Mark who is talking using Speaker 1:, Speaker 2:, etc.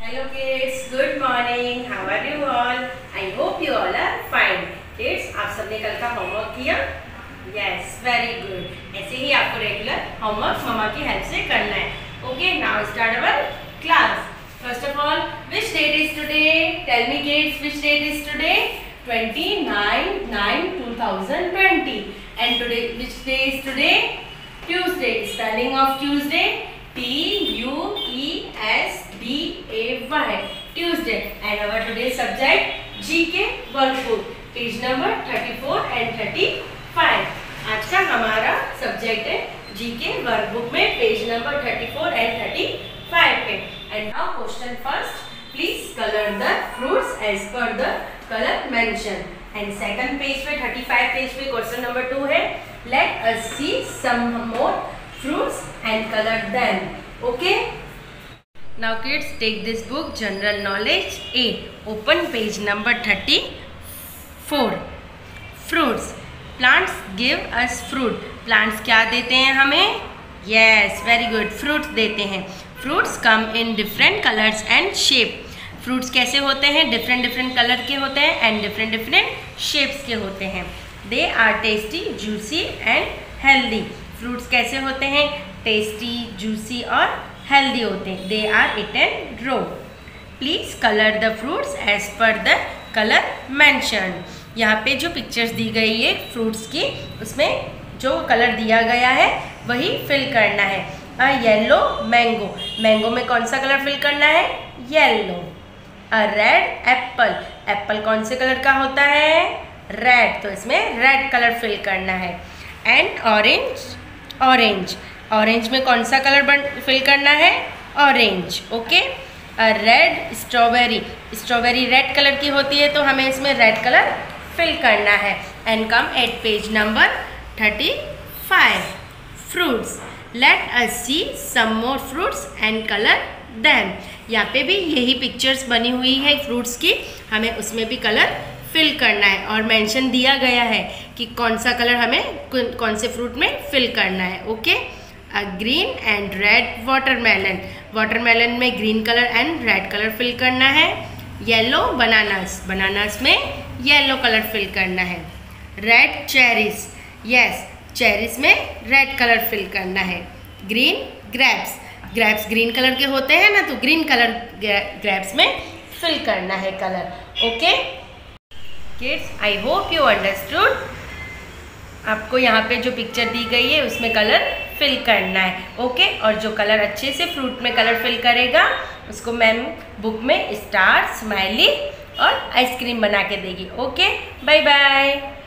Speaker 1: Hello kids, good morning. How are you all? I hope you all are fine. Kids, आप सबने कल का homework किया? Yes, very good. ऐसे ही आपको रेगुलर होमवर्क मम्मा की हेल्प से करना है. Okay, now start our class. First of all, which date is today? Tell me kids, which date is today? 29/9/2020. And today, which day is today? Tuesday. Spelling of Tuesday. Tuesday. Tuesday. And our today's subject GK workbook. Page number 34 and 35. आज का हमारा subject है GK workbook में page number 34 and 35 पे. And now question first. Please color the fruits as per the color mentioned. And second page पे 35 page पे question number 2 है. Let us see some more fruits and color them. Okay. Now kids, take this book General Knowledge A. Open page number 34. Fruits. Plants give us fruit. Plants क्या देते हैं हमें? Yes, very good. Fruits देते हैं. Fruits come in different colors and shape. Fruits कैसे होते हैं? different color के होते हैं and different shapes के होते हैं. They are tasty, juicy and healthy. Fruits कैसे होते हैं? tasty, juicy और healthy होते हैं. They are eaten raw. Please color the fruits as per the color mentioned. यहाँ पे जो पिक्चर्स दी गई है फ्रूट्स की, उसमें जो कलर दिया गया है वही फिल करना है. Yellow mango. मैंगो में कौन सा कलर फिल करना है? येलो. Red Apple. एप्पल कौन से कलर का होता है? रेड. तो इसमें रेड कलर फिल करना है. And orange. ऑरेंज. ऑरेंज में कौन सा कलर फिल करना है? Orange. Okay. Red strawberry. Strawberry red colour की होती है तो हमें इसमें रेड कलर फिल करना है. And come at page number 35. Fruits. Let us see some more fruits and colour them. यहाँ पे भी यही पिक्चर्स बनी हुई है फ्रूट्स की, हमें उसमें भी कलर फिल करना है और मेंशन दिया गया है कि कौन सा कलर हमें कौन से फ्रूट में फिल करना है. Okay. Green and red watermelon. Watermelon में green colour and red colour fill करना है. Yellow bananas. बनानास में येलो कलर फिल करना है. Red cherries. यस, चेरीज में रेड कलर फिल करना है. Green grapes. Grapes green colour के होते हैं ना, तो ग्रीन कलर ग्रेप्स में फिल करना है colour. Okay kids, I hope you understood. आपको यहाँ पे जो पिक्चर दी गई है उसमें कलर फिल करना है. ओके. और जो कलर अच्छे से फ्रूट में कलर फिल करेगा उसको मैम बुक में स्टार, स्माइली और आइसक्रीम बना के देगी. Okay, bye bye.